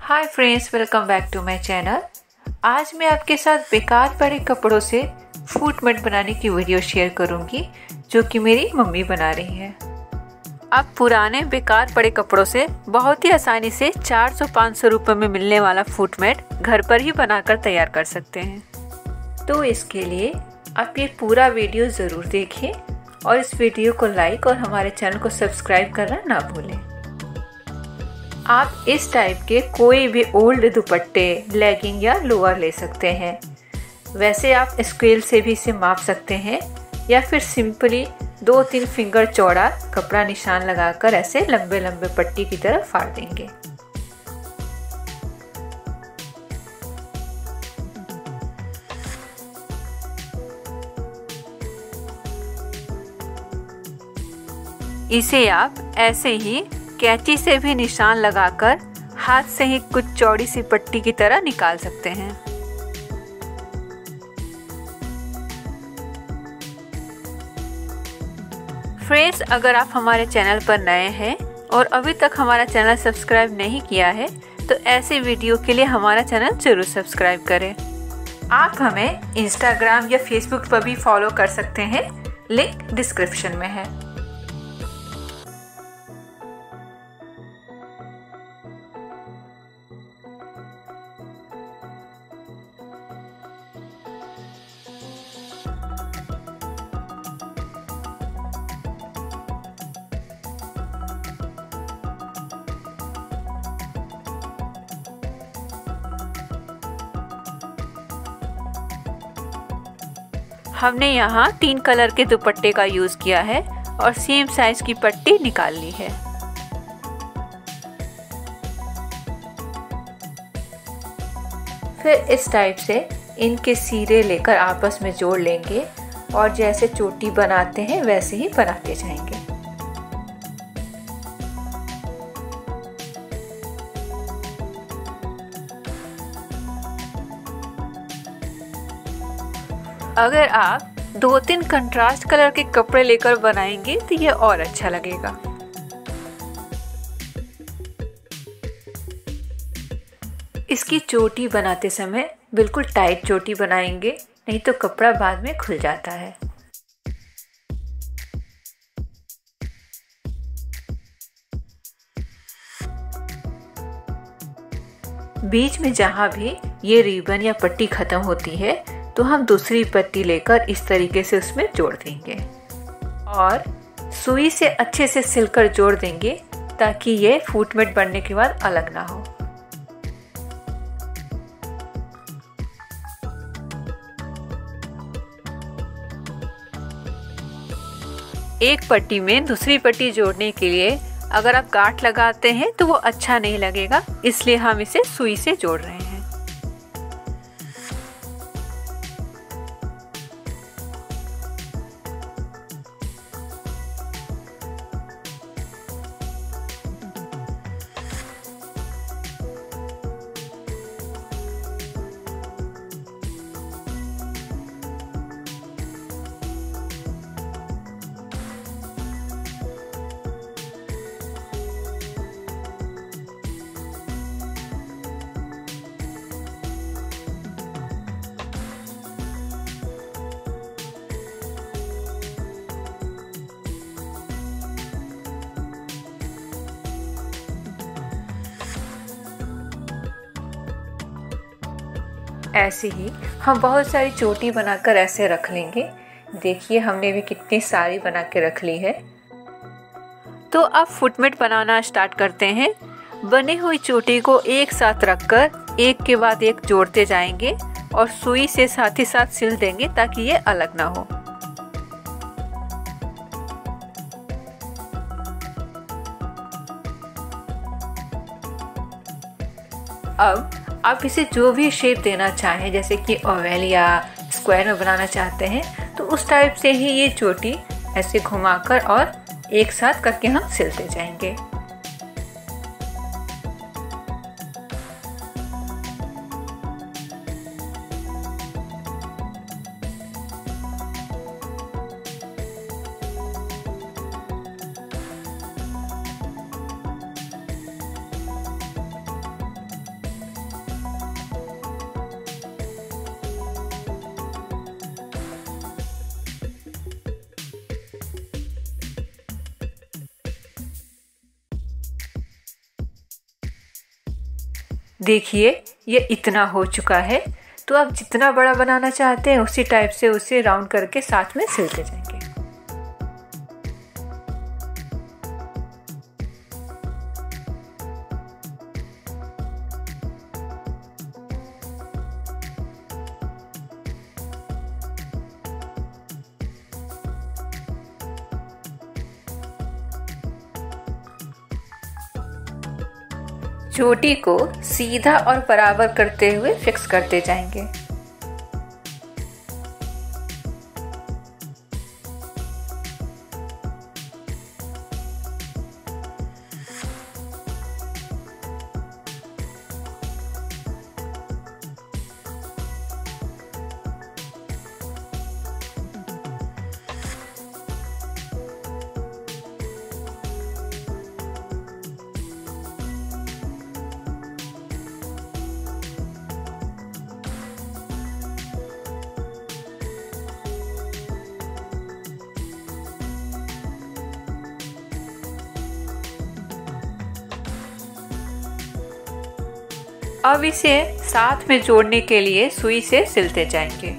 Hi friends, welcome back to my channel. आज मैं आपके साथ बेकार पड़े कपड़ों से फूट मैट बनाने की वीडियो शेयर करूंगी, जो कि मेरी मम्मी बना रही है। आप पुराने बेकार पड़े कपड़ों से बहुत ही आसानी से 400-500 रुपये में मिलने वाला फूट मैट घर पर ही बनाकर तैयार कर सकते हैं। तो इसके लिए आप ये पूरा वीडियो ज़रूर देखें और इस वीडियो को लाइक और हमारे चैनल को सब्सक्राइब करना ना भूलें। आप इस टाइप के कोई भी ओल्ड दुपट्टे, लेगिंग या लोअर ले सकते हैं। वैसे आप स्केल से भी इसे माप सकते हैं या फिर सिंपली 2-3 फिंगर चौड़ा कपड़ा निशान लगाकर ऐसे लंबे लंबे पट्टी की तरह फाड़ देंगे। इसे आप ऐसे ही कैंची से भी निशान लगाकर हाथ से ही कुछ चौड़ी सी पट्टी की तरह निकाल सकते हैं। फ्रेंड्स, अगर आप हमारे चैनल पर नए हैं और अभी तक हमारा चैनल सब्सक्राइब नहीं किया है तो ऐसे वीडियो के लिए हमारा चैनल जरूर सब्सक्राइब करें। आप हमें इंस्टाग्राम या फेसबुक पर भी फॉलो कर सकते हैं, लिंक डिस्क्रिप्शन में है। हमने यहाँ 3 कलर के दुपट्टे का यूज किया है और सेम साइज की पट्टी निकाल ली है। फिर इस टाइप से इनके सिरे लेकर आपस में जोड़ लेंगे और जैसे चोटी बनाते हैं वैसे ही बनाते जाएंगे। अगर आप 2-3 कंट्रास्ट कलर के कपड़े लेकर बनाएंगे तो ये और अच्छा लगेगा। इसकी चोटी बनाते समय बिल्कुल टाइट चोटी बनाएंगे, नहीं तो कपड़ा बाद में खुल जाता है। बीच में जहाँ भी ये रिबन या पट्टी खत्म होती है तो हम दूसरी पट्टी लेकर इस तरीके से उसमें जोड़ देंगे और सुई से अच्छे से सिलकर जोड़ देंगे ताकि ये फूट मैट बनने के बाद अलग ना हो। एक पट्टी में दूसरी पट्टी जोड़ने के लिए अगर आप गांठ लगाते हैं तो वो अच्छा नहीं लगेगा, इसलिए हम इसे सुई से जोड़ रहे हैं। ऐसे ही हम बहुत सारी चोटी बनाकर ऐसे रख लेंगे। देखिए हमने भी कितनी सारी बना के रख ली है। तो अब फूट मैट बनाना स्टार्ट करते हैं। बनी हुई चोटी को एक साथ रखकर एक के बाद एक जोड़ते जाएंगे और सुई से साथ ही साथ सिल देंगे ताकि ये अलग ना हो। अब आप इसे जो भी शेप देना चाहें, जैसे कि ओवल या स्क्वायर में बनाना चाहते हैं तो उस टाइप से ही ये चोटी ऐसे घुमाकर और एक साथ करके हम सिलते जाएंगे। देखिए ये इतना हो चुका है। तो आप जितना बड़ा बनाना चाहते हैं उसी टाइप से उसे राउंड करके साथ में सिलते जाएंगे। चोटी को सीधा और बराबर करते हुए फिक्स करते जाएंगे। अब इसे साथ में जोड़ने के लिए सुई से सिलते जाएंगे।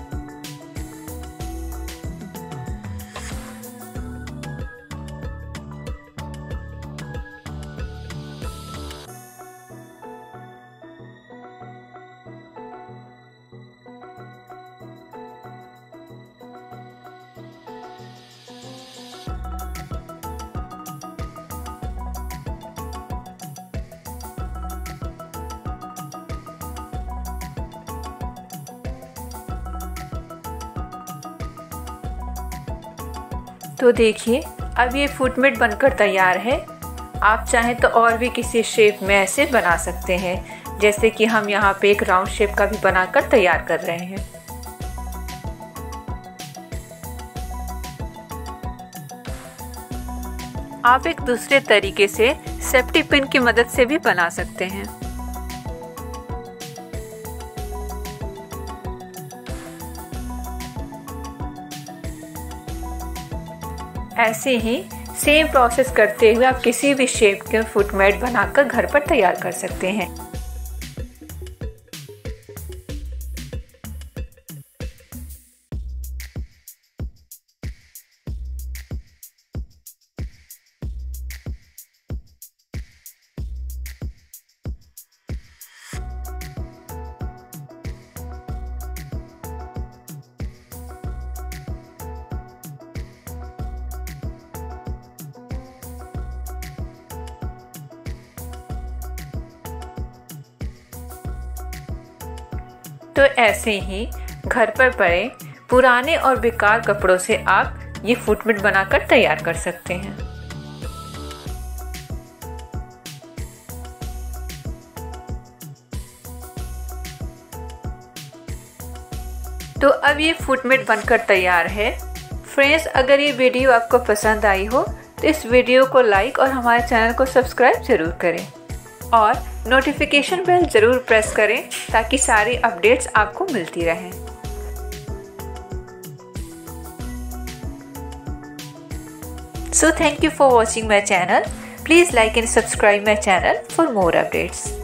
तो देखिए अब ये फुटमेट बनकर तैयार है। आप चाहें तो और भी किसी शेप में ऐसे बना सकते हैं, जैसे कि हम यहाँ पे एक राउंड शेप का भी बनाकर तैयार कर रहे हैं। आप एक दूसरे तरीके से सेफ्टी पिन की मदद से भी बना सकते हैं। ऐसे ही सेम प्रोसेस करते हुए आप किसी भी शेप के फुटमेट बनाकर घर पर तैयार कर सकते हैं। तो ऐसे ही घर पर पड़े पुराने और बेकार कपड़ों से आप ये फुटमेट बनाकर तैयार कर सकते हैं। तो अब ये फुटमेट बनकर तैयार है। फ्रेंड्स, अगर ये वीडियो आपको पसंद आई हो तो इस वीडियो को लाइक और हमारे चैनल को सब्सक्राइब जरूर करें और नोटिफिकेशन बेल जरूर प्रेस करें ताकि सारी अपडेट्स आपको मिलती रहें। So thank you for watching my channel. Please like and subscribe my channel for more updates.